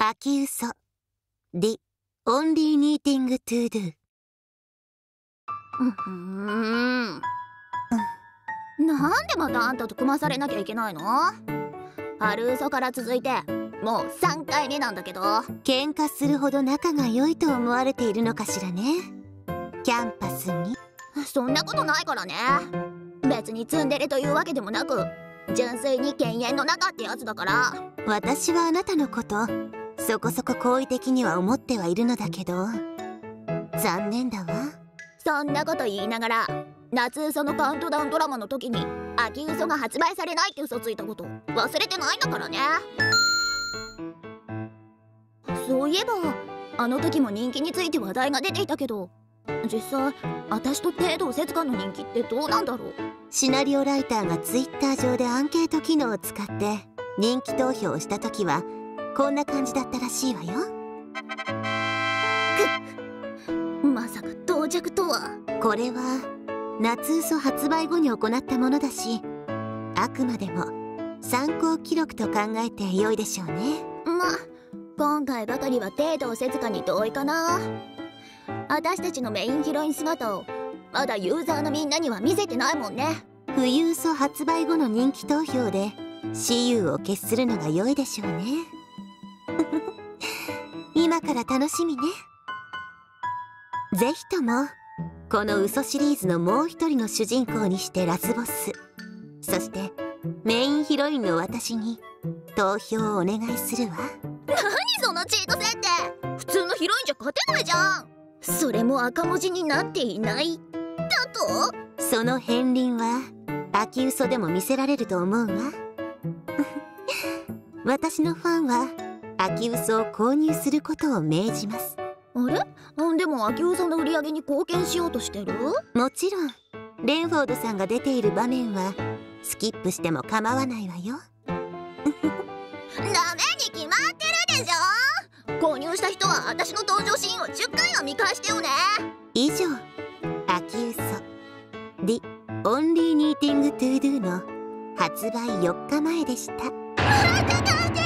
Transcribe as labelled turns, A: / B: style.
A: 秋嘘 The Only Needing to Do。
B: なんでまたあんたと組まされなきゃいけないの？春嘘から続いてもう3回目なんだけど。
A: 喧嘩するほど仲が良いと思われているのかしらね、キャンパスに。
B: そんなことないからね。別にツンデレというわけでもなく、純粋に犬猿の仲ってやつだから。
A: 私はあなたのことそこそこ好意的には思ってはいるのだけど、残念だわ。
B: そんなこと言いながら、夏嘘のカウントダウンドラマの時に秋嘘が発売されないって嘘ついたこと忘れてないんだからね。そういえばあの時も人気について話題が出ていたけど、実際私と帝道節香の人気ってどうなんだろう。
A: シナリオライターがツイッター上でアンケート機能を使って人気投票をした時はこんな感じだったらしいわよ。
B: まさか到着とは。
A: これは夏嘘発売後に行ったものだし、あくまでも参考記録と考えて良いでしょうね。
B: 今回ばかりは帝道節香に同意かな。私たちのメインヒロイン姿をまだユーザーのみんなには見せてないもんね。
A: 冬嘘発売後の人気投票で私有を決するのが良いでしょうね。今から楽しみね。ぜひともこの嘘シリーズのもう一人の主人公にしてラスボス、そしてメインヒロインの私に投票をお願いするわ。
B: 何そのチート設定、普通のヒロインじゃ勝てないじゃん。それも赤文字になっていないだと。
A: その片鱗は秋嘘でも見せられると思うわ。私のファンは秋嘘を購入することを命じます。
B: あれ？でも秋嘘の売り上げに貢献しようとしてる？
A: もちろんレンフォードさんが出ている場面はスキップしても構わないわよ。
B: ダメに決まってるでしょ。購入した人は私の登場シーンを10回は見返してよね。
A: 以上、秋嘘 The Only Needing to Do の発売4日前でした。
B: 待って